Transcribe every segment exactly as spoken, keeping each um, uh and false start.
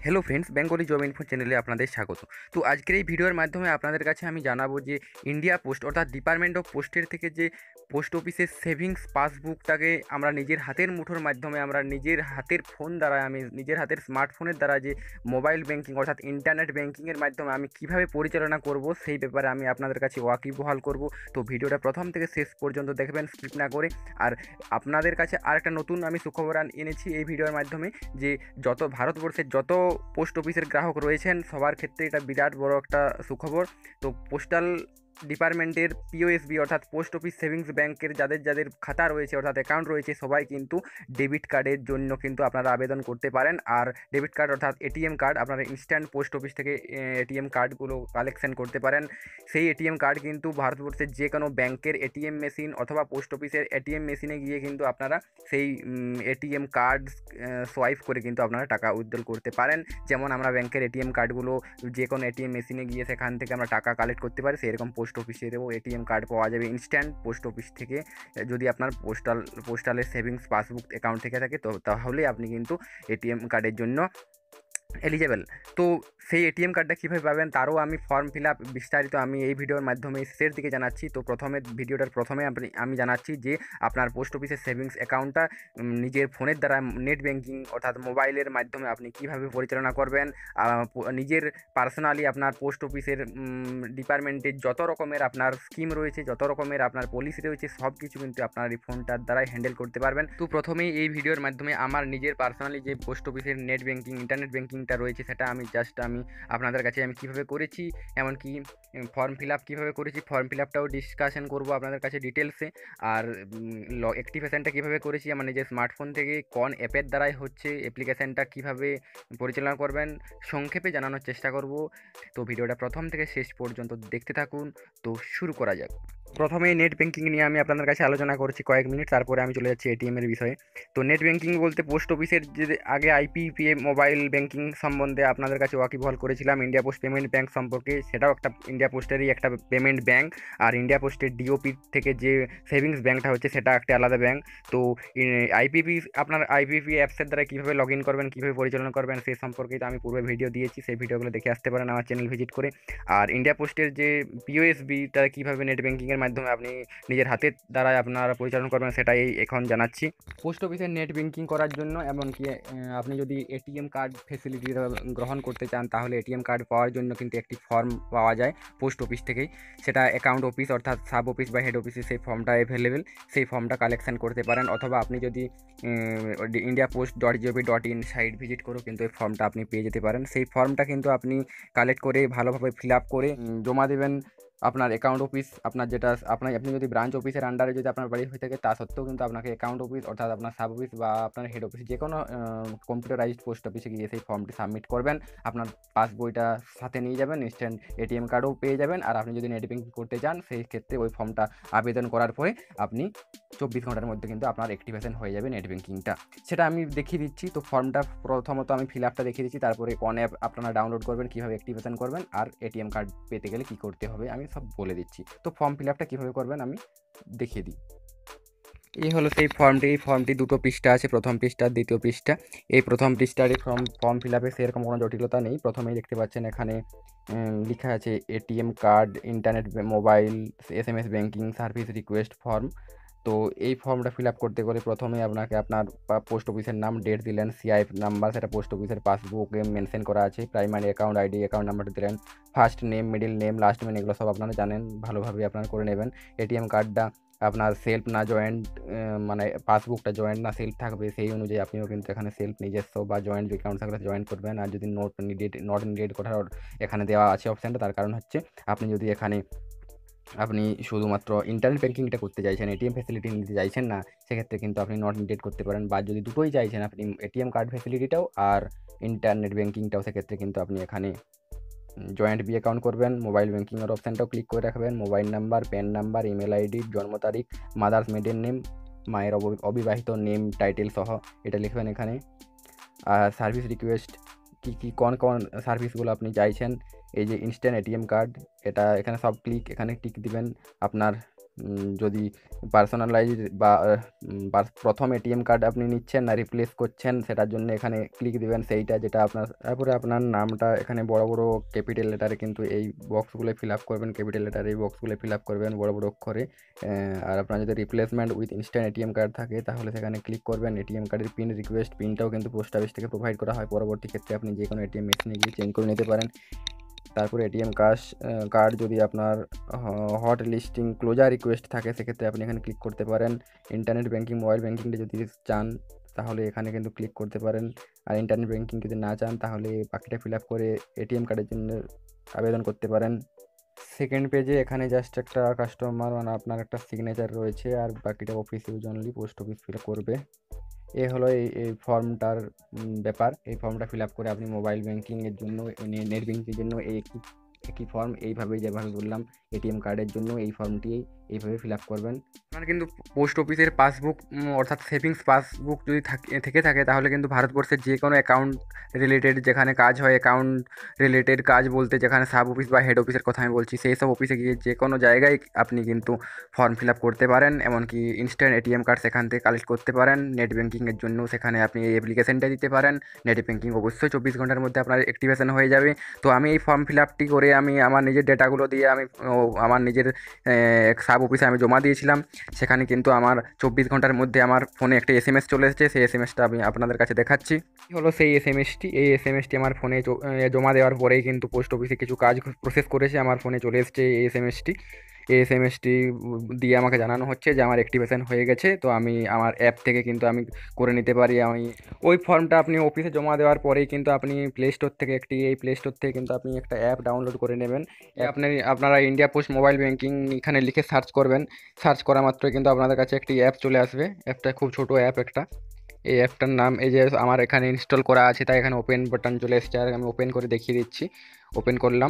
Hello friends, Bengali job info চ্যানেলে আপনাদের স্বাগত। তো আজকের এই ভিডিওর মাধ্যমে আপনাদের কাছে আমি জানাবো যে ইন্ডিয়া পোস্ট অর্থাৎ ডিপার্টমেন্ট অফ পোস্টের থেকে যে পোস্ট অফিসের সেভিংস পাসবুকটাকে আমরা নিজের হাতের মুঠোর মাধ্যমে আমরা নিজের হাতের ফোন দ্বারা আমি নিজের হাতের স্মার্টফোনের দ্বারা যে মোবাইল ব্যাংকিং অর্থাৎ ইন্টারনেট ব্যাংকিংয়ের মাধ্যমে আমি কিভাবে পরিচালনা করব সেই ব্যাপারে আমি আপনাদের কাছে ওয়াকিবহাল করব। তো ভিডিওটা প্রথম থেকে শেষ পর্যন্ত দেখবেন স্কিপ না করে। আর আপনাদের কাছে আরেকটা নতুন আমি সুখবর আন- এনেছি এই ভিডিওর মাধ্যমে যে যত ভারতবর্ষের যত পোস্ট অফিসের গ্রাহক রয়েছেন সবার ক্ষেত্রে এটা বিরাট বড় একটা সুখবর। তো পোস্টাল ডিপার্টমেন্টের পিওএসবি অর্থাৎ পোস্ট অফিস সেভিংস ব্যাংকের যাদের যাদের খাতা রয়েছে অর্থাৎ অ্যাকাউন্ট রয়েছে সবাই কিন্তু ডেবিট কার্ডের জন্য কিন্তু আপনারা আবেদন করতে পারেন। আর ডেবিট কার্ড অর্থাৎ এটিএম কার্ড আপনারা ইনস্ট্যান্ট পোস্ট অফিস থেকে এটিএম কার্ডগুলো কালেকশন করতে পারেন। সেই এটিএম কার্ড কিন্তু ভারতবর্ষের যে কোনো ব্যাংকের এটিএম মেশিন অথবা পোস্ট অফিসের এটিএম মেশিনে গিয়ে কিন্তু আপনারা সেই এটিএম কার্ড সোয়াইপ করে কিন্তু আপনারা টাকা উইথড্রল করতে পারেন। যেমন আমরা ব্যাংকের এটিএম কার্ডগুলো যে কোনো এটিএম মেশিনে গিয়ে সেখান থেকে আমরা টাকা কালেক্ট করতে পারি, সেরকম পোস্ট অফিসেরও এটিএম কার্ড পাওয়া যাবে ইনস্ট্যান্ট পোস্ট অফিস থেকে। যদি আপনার পোস্টাল পোস্টালের সেভিংস পাসবুক অ্যাকাউন্ট থেকে থাকে তো তাহলে আপনি কিন্তু এটিএম কার্ডের জন্য এলিজেবল। তো সেই এটিএম কার্ডটা কীভাবে পাবেন তারও আমি ফর্ম ফিল আপ বিস্তারিত আমি এই ভিডিওর মাধ্যমে শেষের দিকে জানাচ্ছি। তো প্রথমে ভিডিওটার প্রথমে আপনি আমি জানাচ্ছি যে আপনার পোস্ট অফিসের সেভিংস অ্যাকাউন্টটা নিজের ফোনের দ্বারা নেট ব্যাঙ্কিং অর্থাৎ মোবাইলের মাধ্যমে আপনি কীভাবে পরিচালনা করবেন। নিজের পার্সোনালি আপনার পোস্ট অফিসের ডিপার্টমেন্টের যত রকমের আপনার স্কিম রয়েছে, যত রকমের আপনার পলিসি রয়েছে, সব কিছু কিন্তু আপনার এই ফোনটার দ্বারাই হ্যান্ডেল করতে পারবেন। তো প্রথমেই এই ভিডিওর মাধ্যমে আমার নিজের পার্সোনালি যে পোস্ট অফিসের নেট ব্যাঙ্কিং ইন্টারনেট ব্যাঙ্কিংটা রয়েছে সেটা আমি জাস্ট আমি আপনাদের কাছে আমি কীভাবে করেছি, এমনকি ফর্ম ফিল আপ কীভাবে করেছি ফর্ম ফিল আপটাও ডিসকাশন করবো আপনাদের কাছে ডিটেলসে। আর অ্যাক্টিভেশনটা কীভাবে করেছি আমার নিজের স্মার্টফোন থেকে, কোন অ্যাপের দ্বারাই হচ্ছে, অ্যাপ্লিকেশানটা কীভাবে পরিচালনা করবেন সংক্ষেপে জানানোর চেষ্টা করব। তো ভিডিওটা প্রথম থেকে শেষ পর্যন্ত দেখতে থাকুন। তো শুরু করা যাক। প্রথমেই নেট ব্যাঙ্কিং নিয়ে আমি আপনাদের কাছে আলোচনা করছি কয়েক মিনিট, তারপরে আমি চলে যাচ্ছি এটিএম এর বিষয়ে। তো নেট ব্যাঙ্কিং বলতে পোস্ট অফিসের যে আগে আইপিপিএ মোবাইল ব্যাঙ্কিং সম্বন্ধে আপনাদের কাছে ওয়াকিবহাল করেছিলাম ইন্ডিয়া পোস্ট পেমেন্ট ব্যাঙ্ক সম্পর্কে, সেটাও একটা ইন্ডিয়া পোস্টেরই একটা পেমেন্ট ব্যাঙ্ক। আর ইন্ডিয়া পোস্টের ডিওপি থেকে যে সেভিংস ব্যাঙ্কটা হচ্ছে সেটা একটা আলাদা ব্যাঙ্ক। তো আইপিপি আপনার আইপিপি অ্যাপসের দ্বারা কীভাবে লগ ইন করবেন, কীভাবে পরিচালনা করবেন সেই সম্পর্কে তো আমি পূর্বে ভিডিও দিয়েছি, সেই ভিডিওগুলো দেখে আসতে পারেন আমার চ্যানেল ভিজিট করে। আর ইন্ডিয়া পোস্টের যে পিওএসবিটা কীভাবে নেট ব্যাঙ্কিংয়ের মাধ্যমে আপনি নিজের হাতের দ্বারা আপনারা পরিচালনা করবেন সেটাই এখন জানাচ্ছি। পোস্ট অফিসের নেট ব্যাঙ্কিং করার জন্য এমনকি আপনি যদি এটিএম কার্ড ফেসিলিটি গ্রহণ করতে চান তাহলে এটিএম কার্ড পাওয়ার জন্য কিন্তু একটি ফর্ম পাওয়া যায় পোস্ট অফিস থেকেই। সেটা অ্যাকাউন্ট অফিস অর্থাৎ সাব অফিস বা হেড অফিসে সেই ফর্মটা অ্যাভেলেবেল, সেই ফর্মটা কালেকশন করতে পারেন। অথবা আপনি যদি India post dot G O V dot in site visit করেও কিন্তু এই ফর্মটা আপনি পেয়ে যেতে পারেন। সেই ফর্মটা কিন্তু আপনি কালেক্ট করে ভালোভাবে ফিল আপ করে জমা দেবেন আপনার অ্যাকাউন্ট অফিস, আপনার যেটা আপনার আপনি যদি ব্রাঞ্চ অফিসের আন্ডারে যদি আপনার বাড়ি হয়ে থাকে তা সত্ত্বেও কিন্তু আপনাকে অ্যাকাউন্ট অফিস অর্থাৎ আপনার সাব অফিস বা আপনার হেড অফিস যে কোনো কম্পিউটারাইজড পোস্ট অফিসে গিয়ে সেই ফর্মটি সাবমিট করবেন। আপনার পাস বইটা সাথে নিয়ে যাবেন, ইনস্ট্যান্ট এটিএম কার্ডও পেয়ে যাবেন। আর আপনি যদি নেট ব্যাঙ্কিং করতে চান সেই ক্ষেত্রে ওই ফর্মটা আবেদন করার পরে আপনি চব্বিশ ঘন্টার মধ্যে কিন্তু আপনার অ্যাক্টিভেশন হয়ে যাবে নেট ব্যাঙ্কিংটা। সেটা আমি দেখিয়ে দিচ্ছি। তো ফর্মটা প্রথমত আমি ফিল আপটা দেখিয়ে দিচ্ছি, তারপরে কোন অ্যাপ আপনারা ডাউনলোড করবেন, কীভাবে অ্যাক্টিভেশন করবেন, আর এটিএম কার্ড পেতে গেলে কী করতে হবে আমি সব বলে দিচ্ছি। তো ফর্ম ফিল আপটা কীভাবে করবেন আমি দেখিয়ে দিই। এই হলো সেই ফর্মটি। এই ফর্মটি দুটো পৃষ্ঠা আছে, প্রথম পৃষ্ঠা দ্বিতীয় পৃষ্ঠা। এই প্রথম পৃষ্ঠার এই ফর্ম ফর্ম ফিল আপে সেরকম কোনো জটিলতা নেই। প্রথমেই দেখতে পাচ্ছেন এখানে লেখা আছে ATM card, internet mobile, S M S banking service request form. তো এই ফর্মটা ফিল আপ করতে গেলে প্রথমেই আপনাকে আপনার পোস্ট অফিসের নাম, ডেট দিলেন, সিআইএফ নাম্বার সেটা পোস্ট অফিসের পাসবুকে মেনশন করা আছে, প্রাইমারি অ্যাকাউন্ট আইডি, অ্যাকাউন্ট নাম্বারটা দিলেন, first name, middle name, last name, এগুলো সব আপনারা জানেন, ভালোভাবে আপনারা করে নেবেন। এটিএম কার্ডটা আপনার সেলফ না জয়েন্ট, মানে পাসবুকটা জয়েন্ট না সেলফ থাকবে সেই অনুযায়ী আপনিও কিন্তু এখানে সেলফ নিজস্ব বা জয়েন্ট অ্যাকাউন্ট থাকলে জয়েন্ট করবেন। আর যদি নোট নিডেড নট নিডেড কোথাও এখানে দেওয়া আছে অপশানটা, তার কারণ হচ্ছে আপনি যদি এখানে আপনি শুধুমাত্র ইন্টারনেট ব্যাঙ্কিংটা করতে চাইছেন, এটিএম ফ্যাসিলিটি নিতে চাইছেন না, সেক্ষেত্রে কিন্তু আপনি নট নিডেড করতে পারেন। বা যদি দুটোই চাইছেন আপনি এটিএম কার্ড ফ্যাসিলিটিটাও আর ইন্টারনেট ব্যাঙ্কিংটাও, সেক্ষেত্রে কিন্তু আপনি এখানে জয়েন্ট বি অ্যাকাউন্ট করবেন। মোবাইল ব্যাঙ্কিংয়ের অপশানটাও ক্লিক করে রাখবেন। Mobile number, PAN number, email ID, জন্ম তারিখ, মাদার্স মিডল নেম, মায়ের অবিবাহিত নেম টাইটেল সহ এটা লিখবেন এখানে। আর সার্ভিস রিকোয়েস্ট কী কী কোন কোন সার্ভিসগুলো আপনি চাইছেন, এই যে ইনস্ট্যান্ট এটিএম কার্ড, এটা এখানে সব ক্লিক এখানে টিক দিবেন। আপনার উম, যদি পার্সোনালাইজ বা উম, পার্স- প্রথম এটিএম কার্ড আপনি নিচ্ছেন না রিপ্লেস করছেন, সেটার জন্য এখানে ক্লিক দিবেন সেইটা যেটা আপনার। তারপরে আপনার নামটা এখানে বড় বড় ক্যাপিটাল লেটারে কিন্তু এই বক্সগুলো ফিল আপ করবেন, ক্যাপিটাল লেটারে এই বক্সগুলো ফিল আপ করবেন বড় বড় অক্ষরে। আহ, আর আপনার যদি replacement with instant ATM card থাকে তাহলে সেখানে ক্লিক করবেন। এটিএম কার্ডের পিন রিকোয়েস্ট পিনটাও কিন্তু পোস্ট অফিস থেকে প্রোভাইড করা হয়, পরবর্তী ক্ষেত্রে আপনি যে কোনো এটিএম মেশিনে গিয়ে চেঞ্জ করে নিতে পারেন। তারপরে এটিএম কাশ কার্ড যদি আপনার হট লিস্টিং ক্লোজার রিকোয়েস্ট থাকে সেক্ষেত্রে আপনি এখানে ক্লিক করতে পারেন। ইন্টারনেট ব্যাঙ্কিং মোবাইল ব্যাঙ্কিংটা যদি চান তাহলে এখানে কিন্তু ক্লিক করতে পারেন। আর ইন্টারনেট ব্যাঙ্কিং যদি না চান তাহলে বাকিটা ফিল আপ করে এটিএম কার্ডের জন্য আবেদন করতে পারেন। সেকেন্ড পেজে এখানে জাস্ট একটা কাস্টমার মানে আপনার একটা সিগনেচার রয়েছে, আর বাকিটা office use only, post office fill করবে। এ হলো এই এই ফর্মটার উম, ব্যাপার। এই ফর্মটা ফিল আপ করে আপনি মোবাইল ব্যাঙ্কিংয়ের জন্য, নেট ব্যাঙ্কিংয়ের জন্য এই একই একই ফর্ম এইভাবে যেভাবে বললাম এটিএম কার্ডের জন্য এই ফর্মটি এইভাবে ফিল আপ করবেন। আপনার কিন্তু পোস্ট অফিসের পাসবুক অর্থাৎ সেভিংস পাসবুক যদি থাকে থেকে থাকে তাহলে কিন্তু ভারতবর্ষের যে কোনো অ্যাকাউন্ট রিলেটেড যেখানে কাজ হয়, অ্যাকাউন্ট রিলেটেড কাজ বলতে যেখানে সাব অফিস বা হেড অফিসের কথা আমি বলছি, সেই সব অফিসে গিয়ে যে কোনো জায়গায় আপনি কিন্তু ফর্ম ফিল আপ করতে পারেন। এমনকি ইনস্ট্যান্ট এটিএম কার্ড সেখান থেকে কালেক্ট করতে পারেন। নেট ব্যাঙ্কিংয়ের জন্য সেখানে আপনি এই অ্যাপ্লিকেশনটা দিতে পারেন। নেট ব্যাঙ্কিং অবশ্যই চব্বিশ ঘন্টার মধ্যে আপনার অ্যাক্টিভেশন হয়ে যাবে। তো আমি এই ফর্ম ফিল আপটি করে আমি আমার নিজের ডেটাগুলো দিয়ে আমি ও, আমার নিজের সাব অফিসে আমি জমা দিয়েছিলাম। সেখানে কিন্তু আমার চব্বিশ ঘন্টার মধ্যে আমার ফোনে একটা এস এম এস চলে এসেছে। সেই এস এম এসটা আমি আপনাদের কাছে দেখাচ্ছি। এই হলো সেই এস এম এসটি। এই এস এম এসটি আমার ফোনে জ- এ, জমা দেওয়ার পরেই কিন্তু পোস্ট অফিসে কিছু কাজ প্রসেস করেছে, আমার ফোনে চলে এসেছে এই এস এম এসটি। এই এস এম এসটি দিয়ে আমাকে জানানো হচ্ছে যে আমার অ্যাক্টিভেশন হয়ে গেছে। তো আমি আমার অ্যাপ থেকে কিন্তু আমি করে নিতে পারি। আমি ওই ফর্মটা আপনি অফিসে জমা দেওয়ার পরেই কিন্তু আপনি প্লে স্টোর থেকে একটি এই প্লে স্টোর থেকে কিন্তু আপনি একটা অ্যাপ ডাউনলোড করে নেবেন। আপনি আপনারা ইন্ডিয়া পোস্ট মোবাইল ব্যাঙ্কিং এখানে লিখে সার্চ করবেন। সার্চ করা মাত্রই কিন্তু আপনাদের কাছে একটি অ্যাপ চলে আসবে। অ্যাপটা খুব ছোট অ্যাপ একটা। এই অ্যাপটার নাম এই যে আমার এখানে ইনস্টল করা আছে, তাই এখানে ওপেন বাটন চলে এসেছে, আর আমি ওপেন করে দেখিয়ে দিচ্ছি। ওপেন করলাম।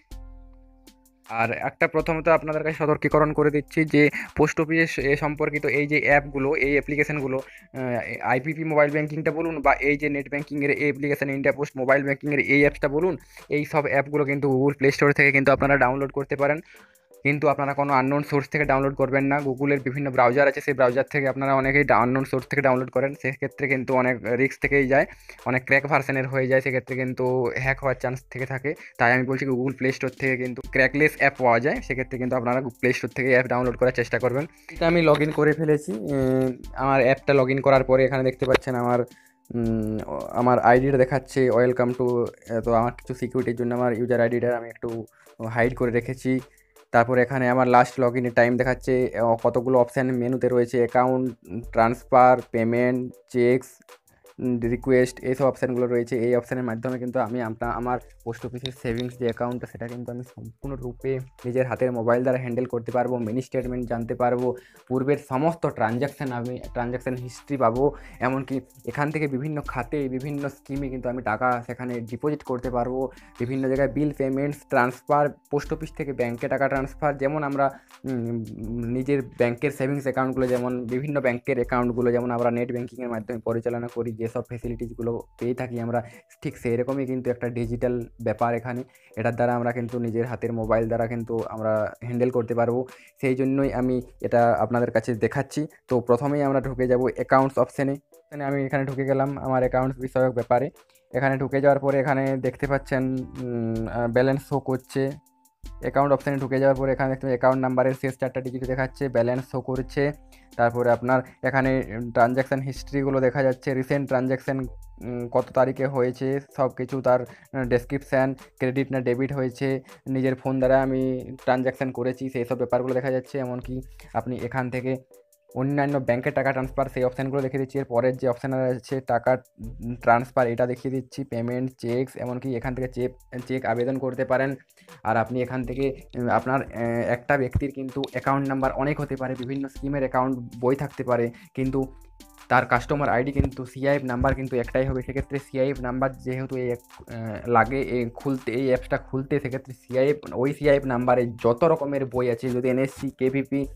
আর একটা প্রথমত আপনাদের কাছে সতর্কীকরণ করে দিচ্ছি যে পোস্ট অফিস এ সম্পর্কিত এই যে অ্যাপগুলো, এই অ্যাপ্লিকেশনগুলো, আইপিপি মোবাইল ব্যাঙ্কিংটা বলুন বা এই যে নেট ব্যাঙ্কিংয়ের এই অ্যাপ্লিকেশন ইন্ডিয়া পোস্ট মোবাইল ব্যাঙ্কিংয়ের এই অ্যাপসটা বলুন, এই সব অ্যাপগুলো কিন্তু গুগল প্লে স্টোর থেকে কিন্তু আপনারা ডাউনলোড করতে পারেন। কিন্তু আপনারা কোনো আননোন সোর্স থেকে ডাউনলোড করবেন না। গুগলের বিভিন্ন ব্রাউজার আছে, সেই ব্রাউজার থেকে আপনারা অনেকেই আননোন সোর্স থেকে ডাউনলোড করেন, সেক্ষেত্রে কিন্তু অনেক রিস্ক থেকেই যায়, অনেক ক্র্যাক ভার্সনের হয়ে যায়, সেক্ষেত্রে কিন্তু হ্যাক হওয়ার চান্স থেকে থাকে। তাই আমি বলছি গুগল প্লে স্টোর থেকে কিন্তু ক্র্যাকলেস অ্যাপ পাওয়া যায়, সেক্ষেত্রে কিন্তু আপনারা প্লে স্টোর থেকে অ্যাপ ডাউনলোড করার চেষ্টা করবেন। এটা আমি লগ ইন করে ফেলেছি। উম, আমার অ্যাপটা লগ ইন করার পরে এখানে দেখতে পাচ্ছেন আমার উম, আমার আইডিটা দেখাচ্ছে ওয়েলকাম টু। তো আমার কিছু সিকিউরিটির জন্য আমার ইউজার আইডিটা আমি একটু হাইড করে রেখেছি। তারপর এখানে আমার লাস্ট লগ ইনের টাইম দেখাচ্ছে। আহ, কতগুলো অপশান মেনুতে রয়েছে, account, transfer, payment, cheques, request, এইসব অপশানগুলো রয়েছে। এই অপশানের মাধ্যমে কিন্তু আমি আপনার আমার পোস্ট অফিসের সেভিংস যে অ্যাকাউন্টটা সেটা কিন্তু আমি সম্পূর্ণরূপে নিজের হাতের মোবাইল দ্বারা হ্যান্ডেল করতে পারবো। মিনি স্টেটমেন্ট জানতে পারবো, পূর্বের সমস্ত ট্রানজ্যাকশান আমি ট্রানজ্যাকশান হিস্ট্রি পাবো। এমনকি এখান থেকে বিভিন্ন খাতে বিভিন্ন স্কিমে কিন্তু আমি টাকা সেখানে ডিপোজিট করতে পারবো। বিভিন্ন জায়গায় bill payments, transfer, post office থেকে ব্যাংকে টাকা ট্রান্সফার, যেমন আমরা উম, নিজের ব্যাংকের সেভিংস অ্যাকাউন্টগুলো, যেমন বিভিন্ন ব্যাংকের অ্যাকাউন্টগুলো যেমন আমরা নেট ব্যাঙ্কিংয়ের মাধ্যমে পরিচালনা করি, যেসব ফেসিলিটিসগুলো পেয়ে থাকি আমরা, ঠিক সেই রকমই কিন্তু একটা ডিজিটাল ব্যাপার এখানে। এটার দ্বারা আমরা কিন্তু নিজের হাতের মোবাইল দ্বারা কিন্তু আমরা হ্যান্ডেল করতে পারবো। সেই জন্যই আমি এটা আপনাদের কাছে দেখাচ্ছি। তো প্রথমেই আমরা ঢুকে যাব অ্যাকাউন্টস অপশানে। এখানে আমি এখানে ঢুকে গেলাম আমার অ্যাকাউন্টস বিষয়ক ব্যাপারে। এখানে ঢুকে যাওয়ার পরে এখানে দেখতে পাচ্ছেন ব্যালেন্স শো করছে। অ্যাকাউন্ট অপশানে ঢুকে যাওয়ার পরে এখানে দেখতে অ্যাকাউন্ট নাম্বারের শেষ চারটা ডিজিট দেখাচ্ছে, ব্যালেন্স শো করছে। তারপরে আপনার এখানে ট্রানজ্যাকশান হিস্ট্রিগুলো দেখা যাচ্ছে, রিসেন্ট ট্রানজ্যাকশান কত তারিখে হয়েছে সব কিছু, তার ডেসক্রিপশান, ক্রেডিট না ডেবিট হয়েছে, নিজের ফোন দ্বারা আমি ট্রানজ্যাকশান করেছি সেই সব ব্যাপারগুলো দেখা যাচ্ছে। এমনকি আপনি এখান থেকে অন্যান্য ব্যাংকের টাকা ট্রান্সফার সেই অপশানগুলো দেখিয়ে দিচ্ছি। এর পরের যে অপশান আছে টাকা ট্রান্সফার, এটা দেখিয়ে দিচ্ছি, পেমেন্ট, চেকস, এমনকি এখান থেকে চেক চেক আবেদন করতে পারেন। আর আপনি এখান থেকে উম, আপনার আহ, একটা ব্যক্তির কিন্তু অ্যাকাউন্ট নাম্বার অনেক হতে পারে, বিভিন্ন স্কিমের অ্যাকাউন্ট বই থাকতে পারে, কিন্তু তার কাস্টমার আইডি কিন্তু সিআইএফ নাম্বার কিন্তু একটাই হবে। সেক্ষেত্রে সিআইএফ নাম্বার যেহেতু এই এক- আহ, লাগে এই খুলতে, এই অ্যাপসটা খুলতে, সেক্ষেত্রে সিআইএফ ওই সিআইএফ নাম্বারে যত রকমের বই আছে, যদি এনএসসি, কেভিপি,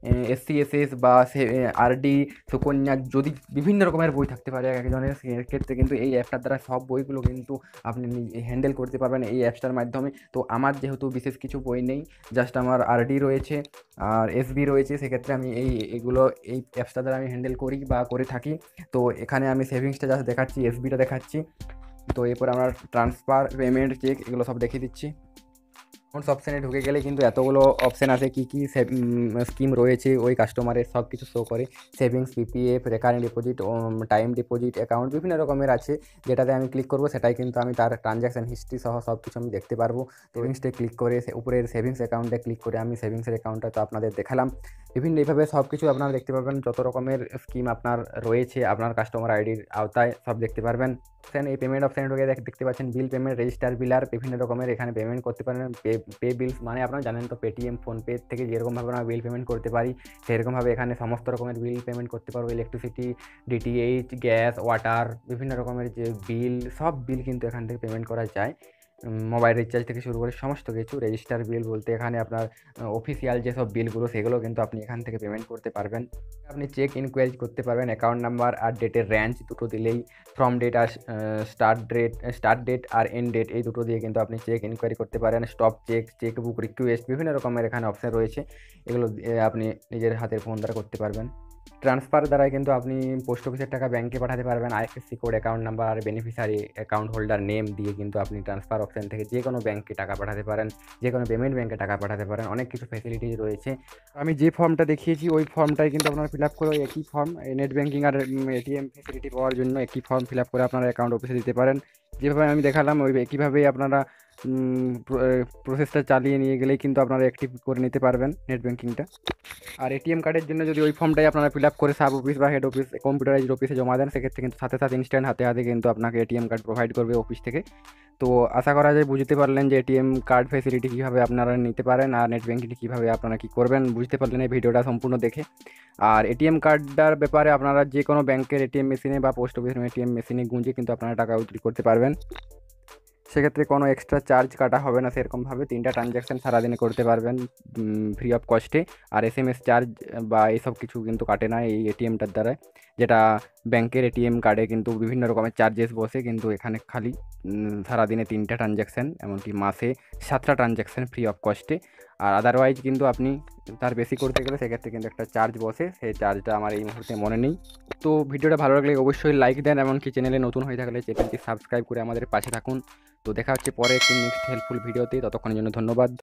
এসসি এসএস বা আরডি, সুকন্যা, যদি বিভিন্ন রকমের বই থাকতে পারে একজনের, সেক্ষেত্রে কিন্তু এই অ্যাপটার দ্বারা সব বইগুলো কিন্তু আপনি হ্যান্ডেল করতে পারবেন এই অ্যাপসটার মাধ্যমে। তো আমার যেহেতু বিশেষ কিছু বই নেই, জাস্ট আমার আরডি রয়েছে আর এসবি রয়েছে, সেক্ষেত্রে আমি এই এগুলো এই অ্যাপসটা দ্বারা আমি হ্যান্ডেল করি বা করে থাকি। তো এখানে আমি সেভিংসটা জাস্ট দেখাচ্ছি, এসবিটা দেখাচ্ছি। তো এরপর আমরা ট্রান্সফার, পেমেন্ট, চেক এগুলো সব দেখিয়ে দিচ্ছি। অ্যাকাউন্টস অপশানে ঢুকে গেলে কিন্তু এতগুলো অপশান আছে, কী কী স্কিম রয়েছে ওই কাস্টমারের সব কিছু শো করে। Savings, PPF, recurring deposit, time deposit account বিভিন্ন রকমের আছে। যেটাতে আমি ক্লিক করবো সেটাই কিন্তু আমি তার ট্রানজ্যাকশান হিস্ট্রি সহ সব কিছু আমি দেখতে পারবো। তো সেভিংসে ক্লিক করে উপরের সেভিংস অ্যাকাউন্টে ক্লিক করে আমি সেভিংসের অ্যাকাউন্টটা তো আপনাদের দেখালাম। বিভিন্ন এইভাবে সব কিছু আপনারা দেখতে পারবেন, যত রকমের স্কিম আপনার রয়েছে আপনার কাস্টমার আইডির আওতায় সব দেখতে পারবেন। এই পেমেন্ট অপশানে ঢুকে দেখতে পাচ্ছেন বিল পেমেন্ট, রেজিস্টার বিল আর বিভিন্ন রকমের এখানে পেমেন্ট করতে পারেন। পে পে বিলস মানে আপনারা জানেন তো, পেটিএম, ফোনপে থেকে যেরকমভাবে আমরা বিল পেমেন্ট করতে পারি সেরকমভাবে এখানে সমস্ত রকমের বিল পেমেন্ট করতে পারবো। ইলেকট্রিসিটি, ডিটিএইচ, গ্যাস, ওয়াটার, বিভিন্ন রকমের যে বিল, সব বিল কিন্তু এখান থেকে পেমেন্ট করা যায়। মোবাইল রিচার্জ থেকে শুরু করে সমস্ত কিছু। রেজিস্টার বিল বলতে এখানে আপনার অফিসিয়াল যেসব বিলগুলো সেগুলো কিন্তু আপনি এখান থেকে পেমেন্ট করতে পারবেন। আপনি চেক ইনকোয়ারি করতে পারবেন। অ্যাকাউন্ট নাম্বার আর ডেটের রেঞ্জ দুটো দিলেই, ফ্রম ডেট আর স্টার্ট ডেট স্টার্ট ডেট আর এন্ড ডেট এই দুটো দিয়ে কিন্তু আপনি চেক ইনকোয়ারি করতে পারেন। Stop cheque, cheque book request, বিভিন্ন রকমের এখানে অপশান রয়েছে, এগুলো আপনি নিজের হাতের ফোন দ্বারা করতে পারবেন। ট্রান্সফার দ্বারা কিন্তু আপনি পোস্ট অফিসের টাকা ব্যাংকে পাঠাতে পারবেন। আইএফএসসি কোড, অ্যাকাউন্ট নাম্বার আর বেনিফিশিয়ারি অ্যাকাউন্ট হোল্ডার নেম দিয়ে কিন্তু আপনি ট্রান্সফার অপশান থেকে যে কোনো ব্যাংকে টাকা পাঠাতে পারেন, যে কোনো পেমেন্ট ব্যাংকে টাকা পাঠাতে পারেন। অনেক কিছু ফ্যাসিলিটিস রয়েছে। আমি যে ফর্মটা দেখিয়েছি ওই ফর্মটাই কিন্তু আপনারা ফিল আপ করে, একই ফর্ম নেট ব্যাঙ্কিং আর এটিএম ফ্যাসিলিটি পাওয়ার জন্য একই ফর্ম ফিল আপ করে আপনারা অ্যাকাউন্ট অফিসে দিতে পারেন। যেভাবে আমি দেখালাম ওই একইভাবেই আপনারা প্রসেসটা চালিয়ে নিয়ে গেলেই কিন্তু আপনারা অ্যাক্টিভ করে নিতে পারবেন নেট ব্যাঙ্কিংটা। আর এটিএম কার্ডের জন্য যদি ওই ফর্মটাই আপনারা ফিল আপ করে সাব অফিস বা হেড অফিস, কম্পিউটারাইজড অফিসে জমা দেন, সেক্ষেত্রে কিন্তু সাথে সাথে ইনস্ট্যান্ট হাতে হাতে কিন্তু আপনাকে এটিএম কার্ড প্রোভাইড করবে অফিস থেকে। তো আশা করা যায় বুঝতে পারলেন যে এটিএম কার্ড ফ্যাসিলিটি কীভাবে আপনারা নিতে পারেন আর নেট ব্যাঙ্কিংটি কীভাবে আপনারা কী করবেন, বুঝতে পারলেন এই ভিডিওটা সম্পূর্ণ দেখে। আর এটিএম কার্ডটার ব্যাপারে আপনারা যে কোনো ব্যাংকের এটিএম মেশিনে বা পোস্ট অফিসের এটিএম মেশিনে গুঁজে কিন্তু আপনারা টাকা উইথড্র করতে পারবেন। সেক্ষেত্রে কোনো এক্সট্রা চার্জ কাটা হবে না সেরকমভাবে। তিনটা ট্রানজ্যাকশান সারাদিনে করতে পারবেন ফ্রি অফ কস্টে। আর এস এম এস চার্জ বা এইসব কিছু কিন্তু কাটে না এই এটিএমটার দ্বারা, যেটা ব্যাংকের এটিএম কার্ডে কিন্তু বিভিন্ন রকমের চার্জেস বসে, কিন্তু এখানে খালি সারাদিনে তিনটা ট্রানজ্যাকশান, এমনকি মাসে সাতটা ট্রানজ্যাকশান ফ্রি অফ কস্টে। আর আদারওয়াইজ কিন্তু আপনি তার বেশি করতে গেলে সেক্ষেত্রে কিন্তু একটা চার্জ বসে, সেই চার্জটা আমার এই মুহূর্তে মনে নেই। তো ভিডিওটা ভালো লাগলে অবশ্যই লাইক দেন, এমনকি চ্যানেলে নতুন হয়ে থাকলে চ্যানেলটি সাবস্ক্রাইব করে আমাদের পাশে থাকুন। তো দেখা হচ্ছে পরে একটি নেক্সট হেল্পফুল ভিডিওতে, ততক্ষণের জন্য ধন্যবাদ।